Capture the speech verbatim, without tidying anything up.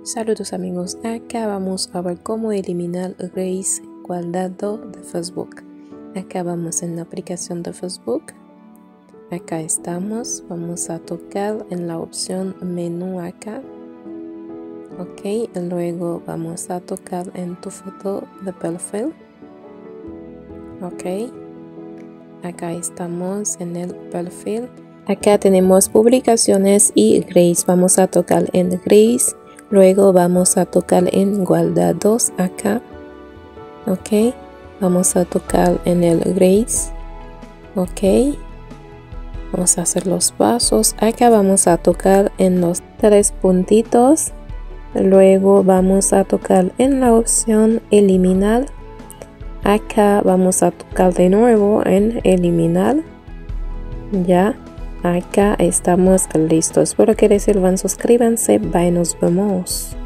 Saludos amigos, acá vamos a ver cómo eliminar Grace Guardado de Facebook. Acá vamos en la aplicación de Facebook. Acá estamos, vamos a tocar en la opción menú acá. Ok, y luego vamos a tocar en tu foto de perfil. Ok, acá estamos en el perfil. Acá tenemos publicaciones y Grace. Vamos a tocar en Grace. Luego vamos a tocar en guardados acá. Ok, vamos a tocar en el Grace. Ok, vamos a hacer los pasos. Acá vamos a tocar en los tres puntitos. Luego vamos a tocar en la opción eliminar. Acá vamos a tocar de nuevo en eliminar. Ya, acá estamos listos. Espero que les sirvan. Suscríbanse. Bye, nos vemos.